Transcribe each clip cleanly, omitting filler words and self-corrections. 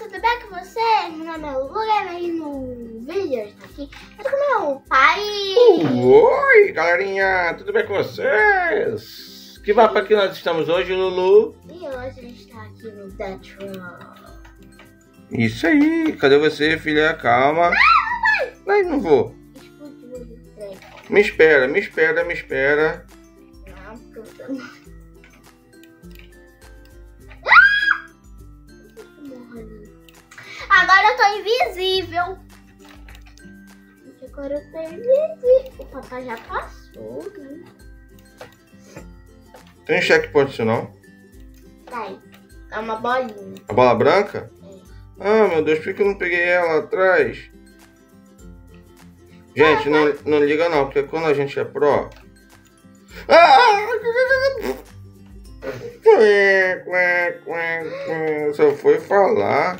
tudo bem com você? Meu nome é Lulu e no vídeo está aqui. Eu tô com meu pai. Oi, galerinha, tudo bem com vocês? Que mapa que nós estamos hoje, Lulu? E hoje a gente está aqui no Death Row. Isso aí, cadê você, filha? Calma. Não, não vou. Explodiu o trem. Me espera, me espera, me espera. Não, porque eu tô... Agora eu tô invisível. Agora eu tô invisível. O papai já passou, né? Tem checkpoint isso não? Tem. É uma bolinha. A bola branca? É. Ah, meu Deus, por que eu não peguei ela atrás? Gente, não liga não, porque quando a gente é pro... Só foi falar.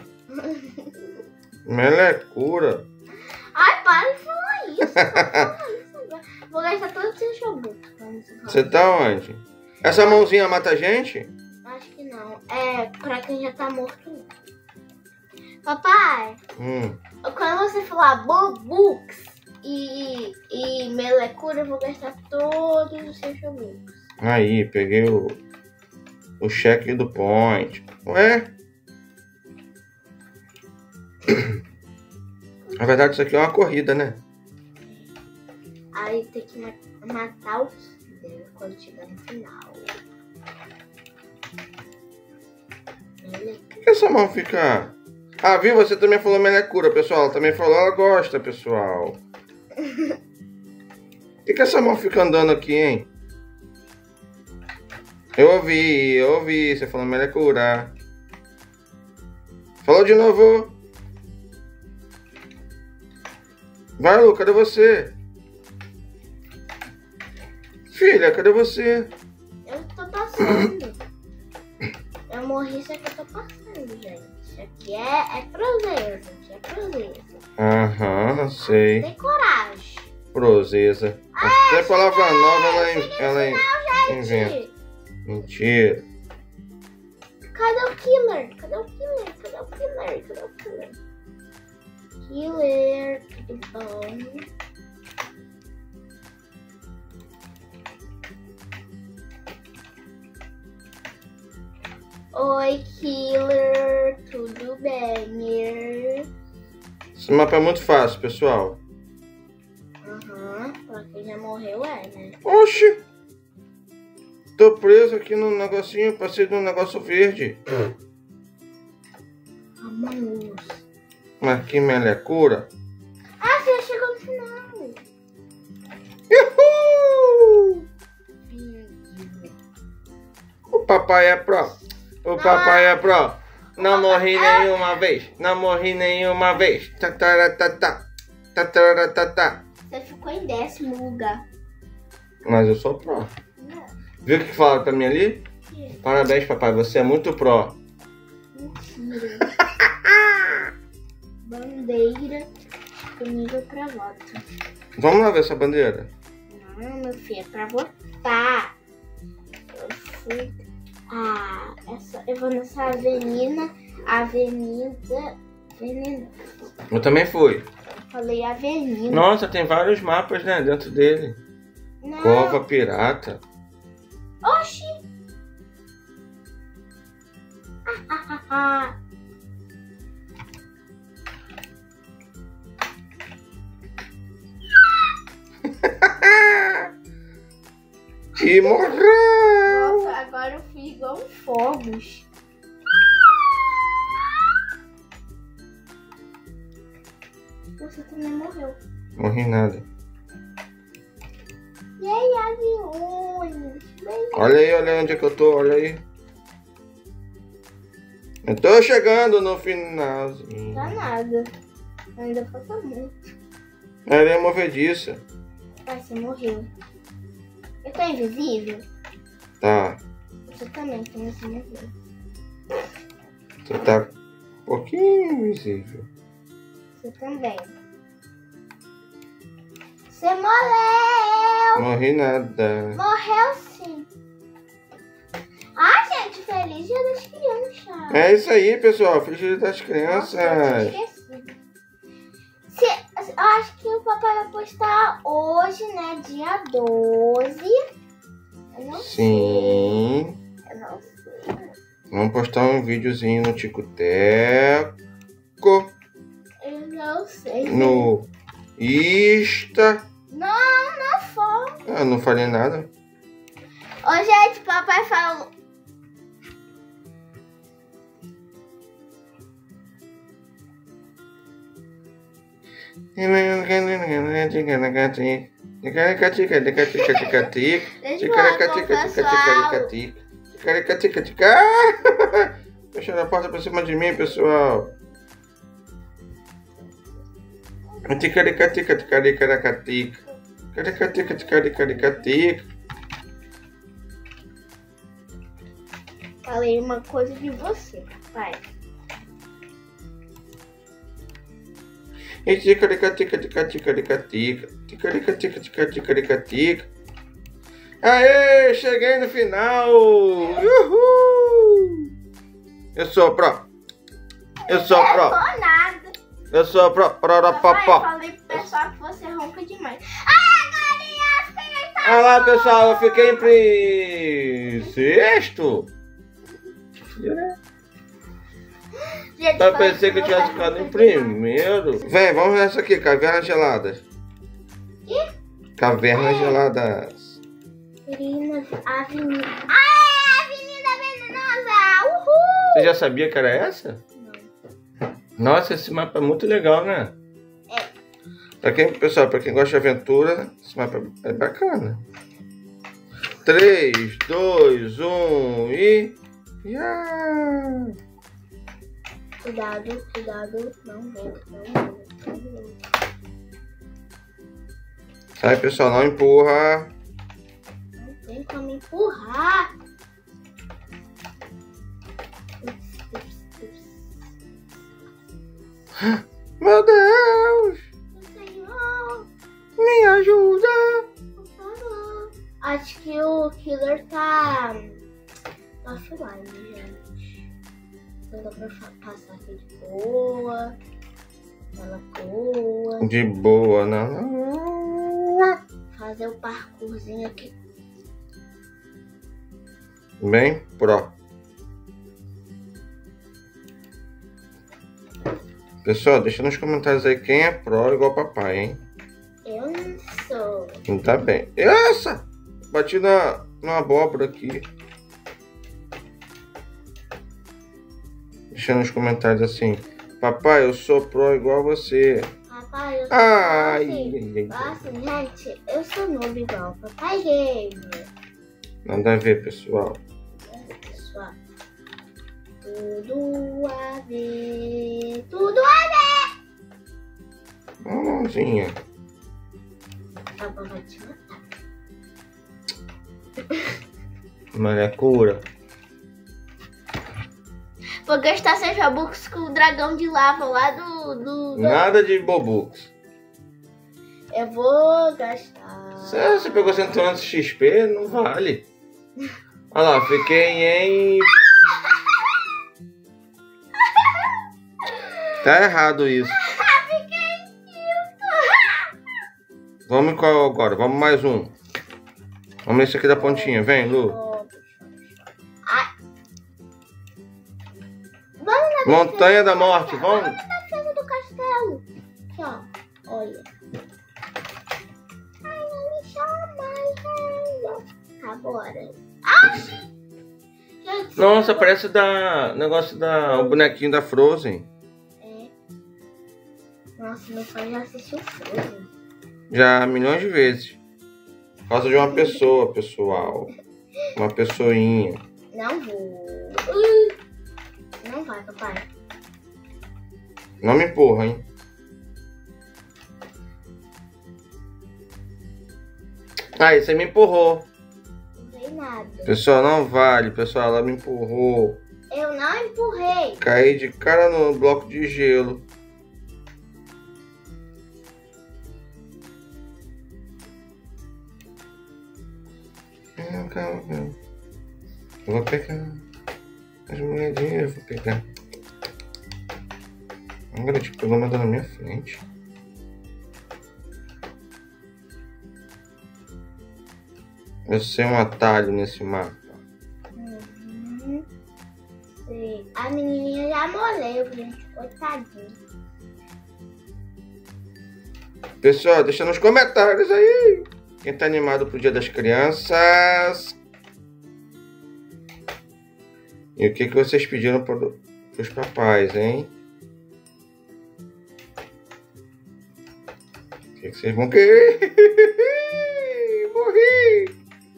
Melecura. Ai, para de falar isso. Não fala isso agora. Vou gastar todos os seus chobucos. Você tá onde? Essa mãozinha mata a gente? Acho que não. É pra quem já tá morto. Papai, quando você falar Bobux e Melecura, eu vou gastar todos os seus chobucos. Aí, peguei o cheque do point. Ué? Na verdade, isso aqui é uma corrida, né? Aí tem que matar o killer quando chegar no final. Por que essa mão fica... Ah, viu? Você também falou melecura, pessoal. Ela também falou, ela gosta, pessoal. Por que essa mão fica andando aqui, hein? Eu ouvi. Você falou melecura. Falou de novo. Vai, Lu, cadê você? Filha, cadê você? Eu tô passando. Eu morri, só que eu tô passando, gente. Isso aqui é proeza. Isso é proeza. Aham, sei. Tem coragem. Prozesa. Até palavra nova ela inventa. Gente, Mentira. cadê o killer? Cadê o killer? Cadê o killer? Cadê o killer? Killer, tudo bom? Oi, killer, tudo bem? Esse mapa é muito fácil, pessoal. Aham, pra quem já morreu né? Oxi! Tô preso aqui no negocinho, passei de um negócio verde. Vamos. Mas que melecura. Ah, você já chegou no final. Uhul! O papai é pro. O papai é pro. Não morri nenhuma vez. Não morri nenhuma vez. Tataratata. Tataratata. Você ficou em 10º lugar. Mas eu sou pro. Não. Viu o que falaram pra mim ali? Parabéns, papai. Você é muito pro. Mentira. Bandeira disponível pra voto. Vamos lá ver essa bandeira. Não, meu filho, é pra votar. Eu fui. Eu vou nessa avenida. Eu também fui. Eu falei avenida. Nossa, tem vários mapas, né, dentro dele. Não. Cova pirata. Oxi! E morreu! Nossa, agora eu fui igual um fogos. Você também morreu. Morri nada. E aí, aviões? Olha aí onde é que eu tô, olha aí. Eu tô chegando no finalzinho. Não dá nada. Ainda falta muito. Ela é movediça. Ah, você morreu. Eu tô invisível? Tá. Você também, então você morreu. Você tá um pouquinho invisível. Você também. Você morreu! Morri nada. Morreu sim. Ah, gente, feliz dia das crianças. É isso aí, pessoal. Feliz Dia das Nossa, eu Crianças. tinha esquecido. Eu acho que o papai vai postar hoje, né? Dia 12. Eu não Sim. sei. Eu não sei. Vamos postar um videozinho no Tico-Teco. Eu não sei. No Insta. Não foi. Ah, não falei nada. Ô, gente, papai falou. Fechando a porta pra cima de mim, pessoal. Falei uma coisa de você, papai. Aê, cheguei no final! Uhul! Eu sou pro. Eu sou Não pro. falou nada. Eu sou pro. Papai, eu Papá. falei pro pessoal que você ronca demais. Ah, galinha, fiquei tá. Olha lá, pessoal, eu fiquei em sexto. Gente, Eu falei pensei que eu pro tivesse meu ficado pai em que ronca demais. primeiro. Vem, vamos ver essa aqui, cavernas geladas. Cavernas geladas. Avenida. Ah, Avenida Venenosa! Uhul! Você já sabia que era essa? Não. Nossa, esse mapa é muito legal, né? É. Pessoal, pra quem gosta de aventura, esse mapa é bacana. 3, 2, 1 e... Cuidado, cuidado. Não vou, não vou. Sai, pessoal, não empurra. Não tem como empurrar. Meu Deus, Senhor, me ajuda. por favor. Acho que o killer tá offline, gente. Não dá pra passar aqui de boa. Na lagoa. De boa, não. Fazer o parkourzinho aqui. Bem pro. Pessoal, deixa nos comentários aí quem é pro igual papai, hein? Eu não sou. Quem tá bem. Essa! Bati na abóbora aqui. Deixa nos comentários assim. Papai, eu sou pro igual você. Papai, eu sou Ai, assim. Nossa, gente, eu sou noob igual Papai Gamer. nada a ver, pessoal. Pessoal, tudo a ver. Tudo a Uma mãozinha. ver. Papai vai te matar. Malecura. Vou gastar 100 Robux com o dragão de lava lá do... Nada de bobux. Eu vou gastar... Você pegou 111 XP? Não vale. Olha lá, fiquei em... Tá errado isso. Vamos em qual agora? Vamos mais um. Vamos nesse aqui da pontinha. Vem, Lu. Ai. Vamos na Montanha da Morte. Vamos. defesa do castelo. Aqui, ó. Olha. Ai, não me chama. Agora. Ai! Gente, Nossa, parece negócio o bonequinho da Frozen. É. Nossa, meu pai já assistiu Frozen. Já milhões de vezes. Por causa de uma pessoa, pessoal. Uma pessoinha. Não vou. Não vai, papai. Não me empurra, hein? Aí, você me empurrou. Não tem nada. Pessoal, não vale. Pessoal, ela me empurrou. Eu não empurrei. Caí de cara no bloco de gelo. Eu vou pegar as moedinhas, eu vou pegar. Agora, tipo, pegou uma na minha frente. Eu sei um atalho nesse mapa. Sei. A menininha já morreu, gente. Coitadinha. Pessoal, deixa nos comentários aí. Quem tá animado pro Dia das Crianças. E o que vocês pediram pros papais, hein? O que vocês vão querer? Morri!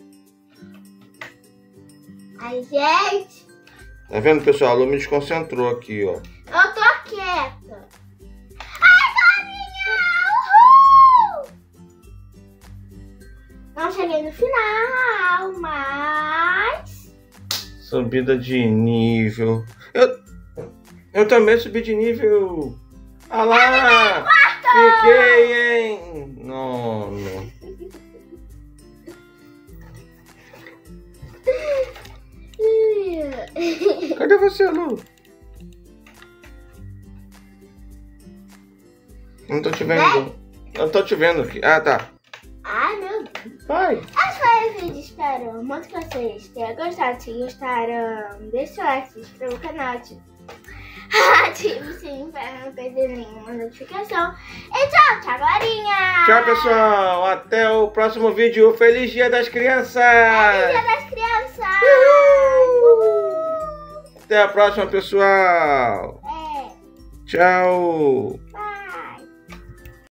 Ai, gente. Tá vendo, pessoal? A Lu me desconcentrou aqui, ó. Eu tô quieta. Ai, Dorinha! Uhul! Não cheguei no final, mas... Subida de nível. Eu também subi de nível. Ah lá! Fiquei, hein? Não. Cadê você, Lu? Não tô te vendo. Não tô te vendo aqui. Ah, tá. Ai, meu Deus. Vai. Esse foi o vídeo. Espero muito que vocês tenham gostado. Se gostaram, deixa o like, se inscreva no canal. Ative o sininho para não perder nenhuma notificação. E tchau, Glorinha. Tchau, pessoal. Até o próximo vídeo. Feliz Dia das Crianças. Feliz Dia das Crianças. Até a próxima, pessoal. É. Tchau.